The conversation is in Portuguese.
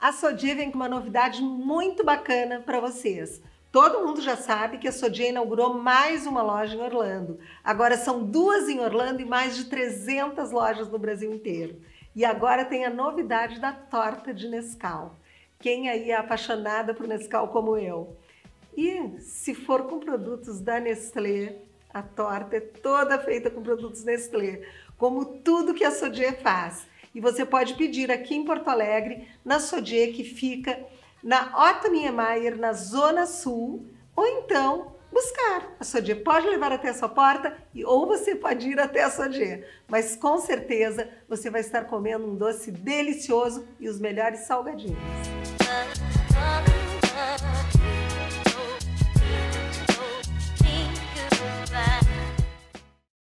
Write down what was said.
A Sodier vem com uma novidade muito bacana para vocês. Todo mundo já sabe que a Sodier inaugurou mais uma loja em Orlando. Agora são 2 em Orlando e mais de 300 lojas no Brasil inteiro. E agora tem a novidade da torta de Nescau. Quem aí é apaixonada por Nescau como eu? E se for com produtos da Nestlé, a torta é toda feita com produtos Nestlé, como tudo que a Sodier faz. E você pode pedir aqui em Porto Alegre, na Sodier, que fica na Otto Niemeyer, na Zona Sul, ou então buscar. A Sodier pode levar até a sua porta ou você pode ir até a Sodier. Mas com certeza você vai estar comendo um doce delicioso e os melhores salgadinhos.